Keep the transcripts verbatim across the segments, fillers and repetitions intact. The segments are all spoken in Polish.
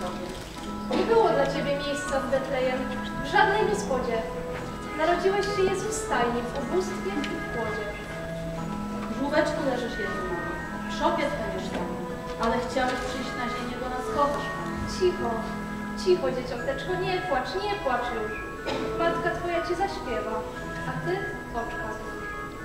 Tobie. Nie było dla Ciebie miejsca w Betlejem, w żadnej gospodzie. Narodziłeś się Jezu w stajni, w ubóstwie i w głodzie. W żółweczku leżysz, Jezu, mamo, w szopie Twe mieszkamy, ale chciałeś przyjść na ziemię, bo nas kochasz, Panie. Cicho, cicho, dzieciąteczko, nie płacz, nie płacz już. Matka Twoja Ci zaśpiewa, a Ty oczka zmruż.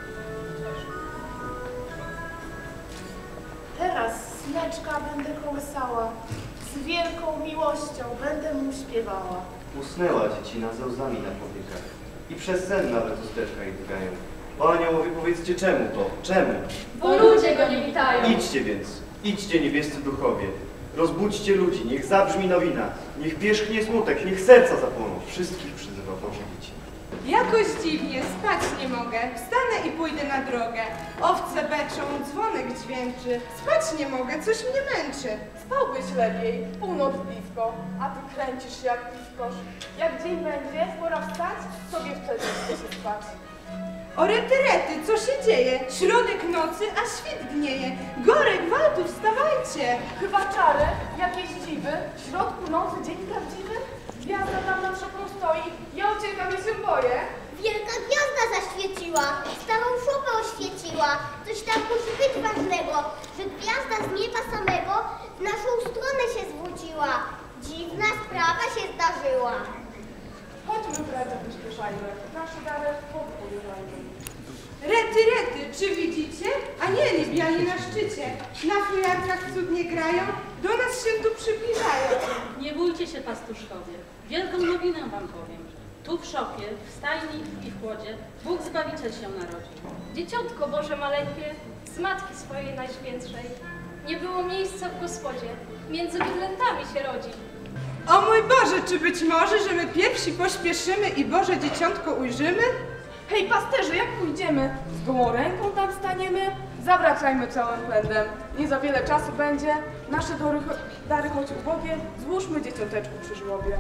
Teraz smeczka będę kołysała, z wielką miłością będę mu śpiewała. Usnęła dziecina ze łzami na powiekach i przez sen nawet usteczka ich drgają. O aniołowie, powiedzcie czemu to? Czemu? Bo ludzie go nie witają. Idźcie więc, idźcie niebiescy duchowie. Rozbudźcie ludzi, niech zabrzmi nowina. Niech pierzchnie smutek, niech serca zapłoną. Wszystkich przyzywa Boże dzieci. Jakoś dziwnie, spać nie mogę. Wstanę i pójdę na drogę. Owce beczą, dzwonek dźwięczy. Spać nie mogę, coś mnie męczy. Spałbyś lepiej, północ blisko, a ty kręcisz się jak piskosz. Jak dzień będzie, pora wstać, sobie wtedy chce się spać. O rety, rety, co się dzieje? Środek nocy, a świt dnieje. Gorek, gwałtu, wstawajcie. Chyba czary, jakieś dziwy, w środku nocy dzień prawdziwy? Gwiazda tam nad szopą stoi, ja uciekam i się boję. Wielka gwiazda zaświeciła, starą szopę oświeciła. Coś tam musi być ważnego, że gwiazda z nieba samego w naszą stronę się zwróciła. Dziwna sprawa się zdarzyła. Chodźmy prędzej, wyśpieszajmy, nasze dary podpływajmy. Rety, rety, czy widzicie? Anieli biali na szczycie. Na fujarkach cudnie grają, do nas się tu przybliżają. Nie bójcie się, pastuszkowie, wielką nowinę wam powiem. Tu w szopie, w stajni i w chłodzie Bóg Zbawiciel się narodził. Dzieciątko Boże maleńkie, z matki swojej najświętszej. Nie było miejsca w gospodzie, między bydlętami się rodzi. O mój Boże, czy być może, że my pierwsi pośpieszymy i Boże Dzieciątko ujrzymy? Hej pasterze, jak pójdziemy? Z gołą ręką tam staniemy? Zawracajmy całym pędem. Nie za wiele czasu będzie. Nasze dary, dary choć ubogie, złóżmy dzieciąteczku przy żłobie.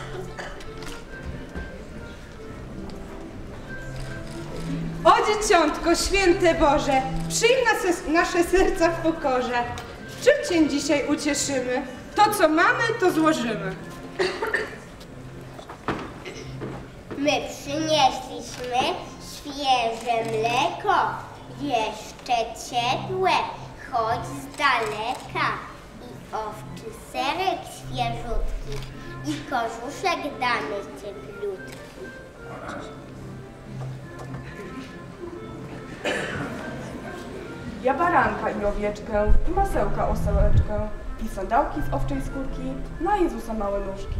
O Dzieciątko, święte Boże, przyjm nas, nasze serca w pokorze. Czym Cię dzisiaj ucieszymy? To, co mamy, to złożymy. My przynieśliśmy świeże mleko, jeszcze ciepłe, choć z daleka. I owczy serek świeżutki, i korzuszek dany cieplutki. Ja baranka i owieczkę, i masełka osełeczkę, i sandałki z owczej skórki, na Jezusa małe nóżki.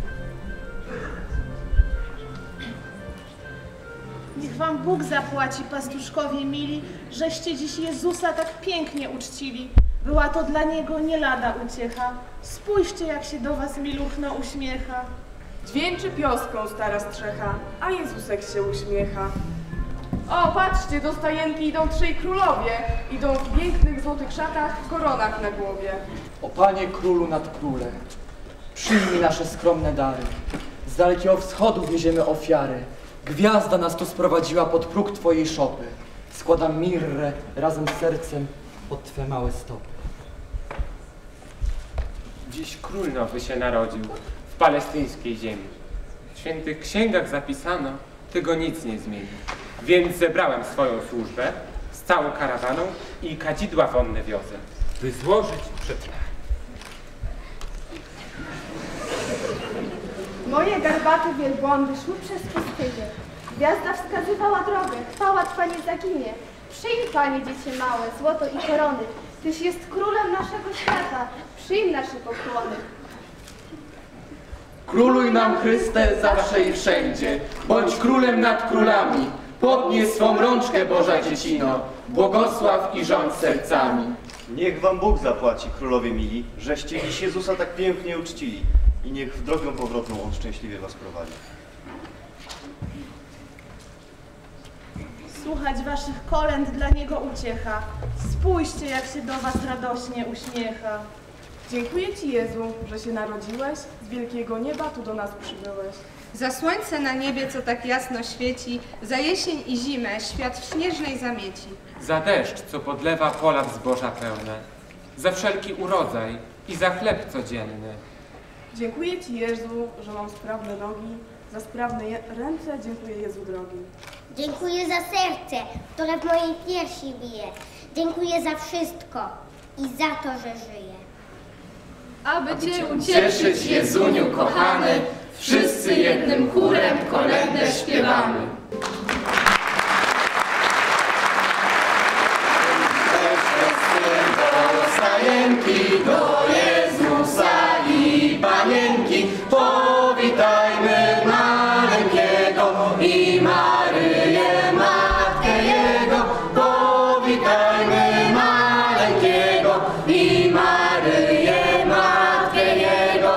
Niech wam Bóg zapłaci, pastuszkowie mili, żeście dziś Jezusa tak pięknie uczcili. Była to dla Niego nie lada uciecha. Spójrzcie, jak się do was miluchno uśmiecha. Dźwięczy pioską stara strzecha, a Jezusek się uśmiecha. O, patrzcie, do stajenki idą trzej królowie. Idą w pięknych złotych szatach, w koronach na głowie. O Panie Królu nad Króle, przyjmij nasze skromne dary. Z dalekiego wschodu wieziemy ofiary. Gwiazda nas tu sprowadziła pod próg Twojej szopy. Składam mirrę razem z sercem pod Twe małe stopy. Dziś król nowy się narodził w palestyńskiej ziemi. W świętych księgach zapisano, tego nic nie zmieni. Więc zebrałem swoją służbę z całą karawaną i kadzidła wonne wiozę, by złożyć przed nami. Moje garbate wielbłądy szły przez pustynię. Gwiazda wskazywała drogę, chwała Twa nie zaginie. Przyjm, Panie, dziecię małe, złoto i korony. Tyś jest królem naszego świata. Przyjm nasze pokłony. Króluj nam, Chryste, zawsze i wszędzie. Bądź królem nad królami. Podnieś swą rączkę, Boża dziecino. Błogosław i rządź sercami. Niech wam Bóg zapłaci, królowie mili, żeście dziś Jezusa tak pięknie uczcili. I niech w drogę powrotną On szczęśliwie was prowadzi. Słuchać waszych kolęd dla Niego uciecha. Spójrzcie, jak się do was radośnie uśmiecha. Dziękuję Ci, Jezu, że się narodziłeś, z wielkiego nieba tu do nas przybyłeś. Za słońce na niebie, co tak jasno świeci, za jesień i zimę świat w śnieżnej zamieci. Za deszcz, co podlewa pola zboża pełne, za wszelki urodzaj i za chleb codzienny. Dziękuję Ci, Jezu, że mam sprawne nogi, za sprawne je- ręce dziękuję, Jezu drogi. Dziękuję za serce, które w mojej piersi bije. Dziękuję za wszystko i za to, że żyję. Aby Cię Ucieszyć, Jezuniu kochany, wszyscy jednym chórem kolędę śpiewamy. Stajenki do Jezusa i Panienki, powitajmy maleńkiego i Maryję, Matkę Jego. Powitajmy maleńkiego i Maryję, Matkę Jego.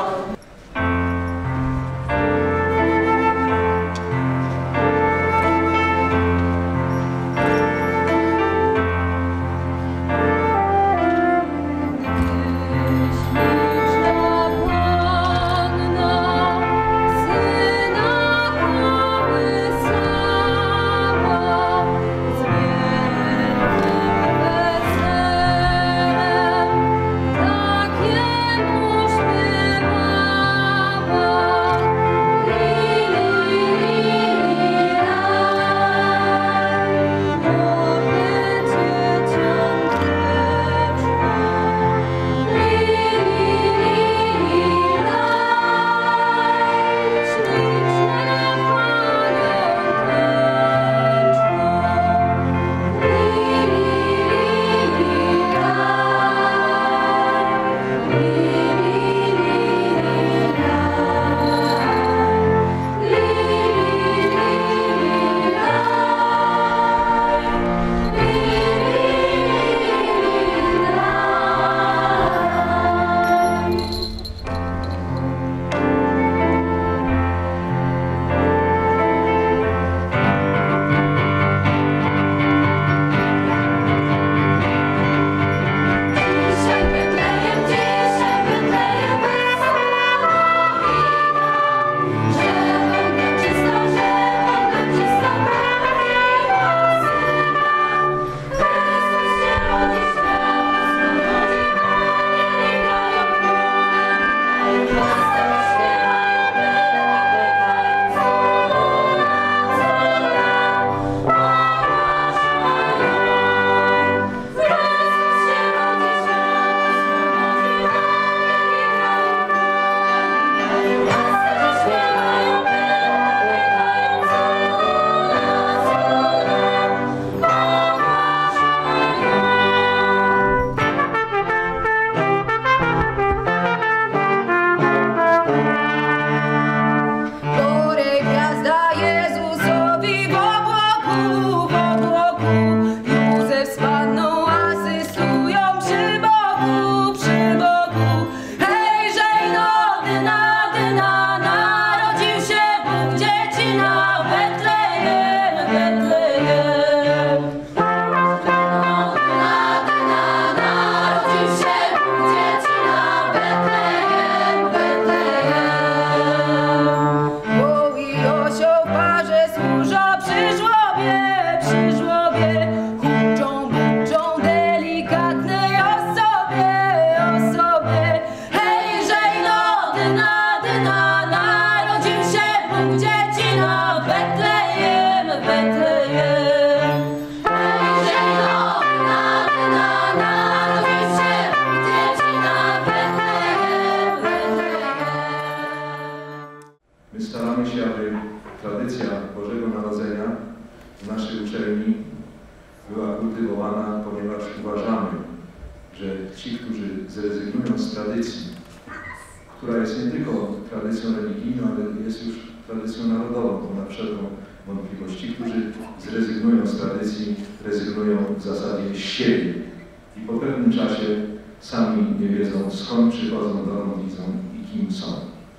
która jest nie tylko tradycją religijną, ale jest już tradycją narodową, ponad wszelką wątpliwość. Ci, którzy zrezygnują z tradycji, rezygnują w zasadzie z siebie i po pewnym czasie sami nie wiedzą, skąd przychodzą, dokąd widzą i kim są.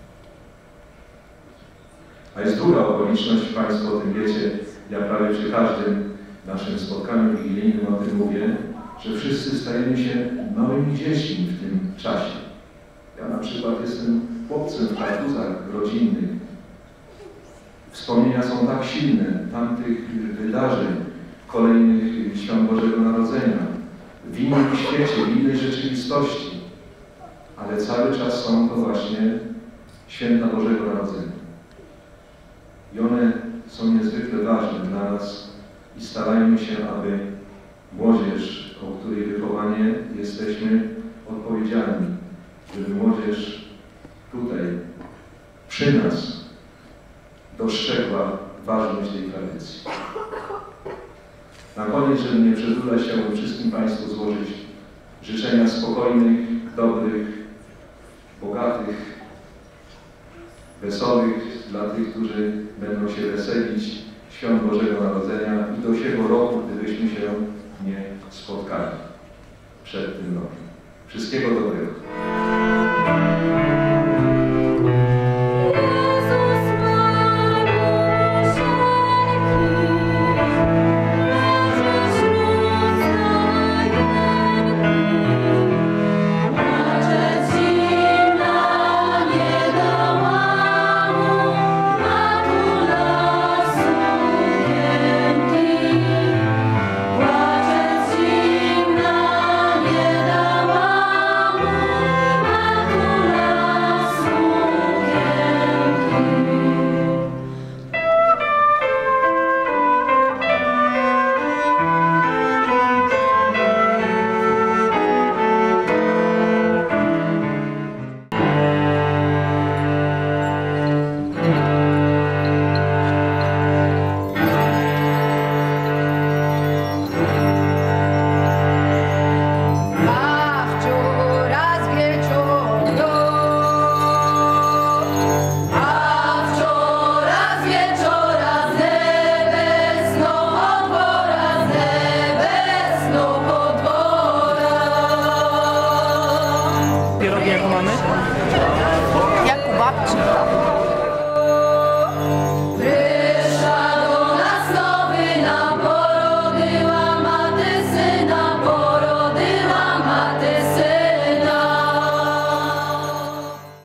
A jest druga okoliczność, Państwo o tym wiecie, ja prawie przy każdym naszym spotkaniu wigilijnym o tym mówię, że wszyscy stajemy się małymi dziećmi w tym czasie. Ja na przykład jestem chłopcem w kartuzach rodzinnych. Wspomnienia są tak silne tamtych wydarzeń, kolejnych świąt Bożego Narodzenia, w innym świecie, w innej rzeczywistości, ale cały czas są to właśnie święta Bożego Narodzenia. I one są niezwykle ważne dla nas i starajmy się, aby młodzież, o której wychowanie jesteśmy odpowiedzialni, żeby młodzież tutaj, przy nas, dostrzegła ważność tej tradycji. Na koniec, żeby nie przedłużać, chciałbym wszystkim Państwu złożyć życzenia spokojnych, dobrych, bogatych, wesołych dla tych, którzy będą się weselić świąt Bożego Narodzenia i do siego roku, gdybyśmy się nie spotkali przed tym rokiem. Wszystkiego dobrego.